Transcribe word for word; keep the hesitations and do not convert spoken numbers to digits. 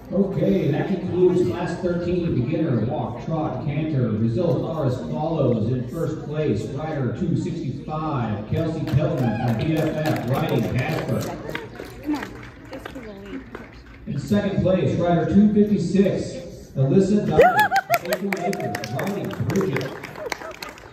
Okay, that concludes Class thirteen beginner walk, trot, canter. Results are as follows. In first place, rider two sixty-five, Kelsey Pelton from B F F, riding Casper. Come on, just to the lead. In second place, rider two fifty-six, Alyssa Dyer, from Acres, riding Briget.